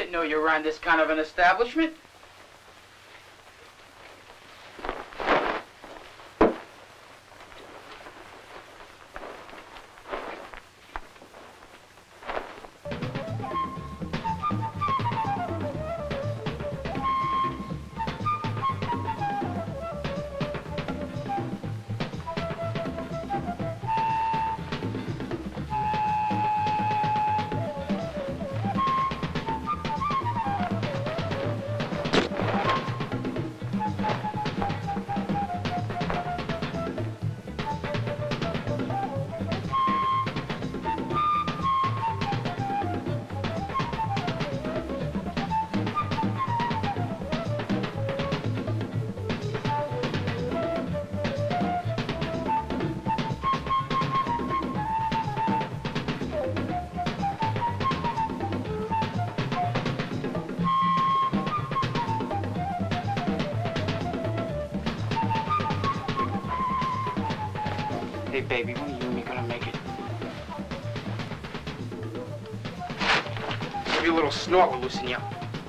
didn't know you ran this kind of an establishment. Hey, baby, when are you and me gonna make it? Maybe a little snort will loosen you up.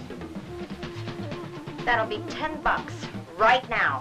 That'll be $10 right now.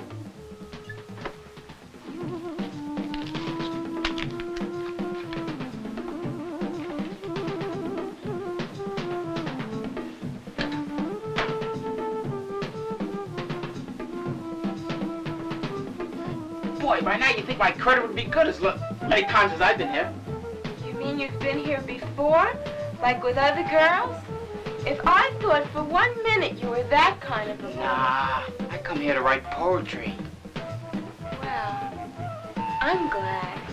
Boy, by now you think my credit would be good as many times as I've been here. You mean you've been here before? Like with other girls? If I thought for 1 minute you were that kind of a woman. Nah, I come here to write poetry. Well, I'm glad.